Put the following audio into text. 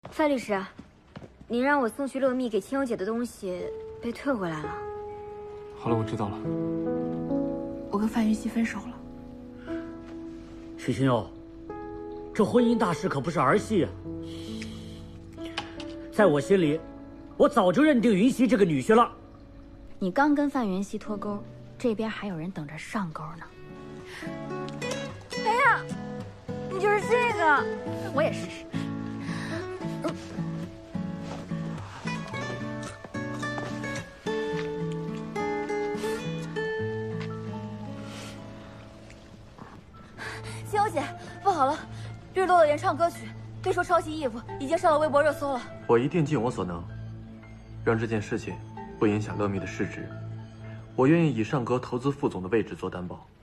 范律师，您让我送去乐蜜给清幽姐的东西被退回来了。 好了，我知道了。 我跟范云熙分手了。 许清幽，这婚姻大事可不是儿戏啊！在我心里，我早就认定云溪这个女婿了。 你刚跟范云熙脱钩，这边还有人等着上钩呢。哎呀，你就是这个，我也试试。清幽姐，不好了，日落的原唱歌曲被说抄袭衣服，已经上了微博热搜了。 我一定尽我所能，让这件事情不影响乐蜜的市值。我愿意以上格投资副总的位置做担保。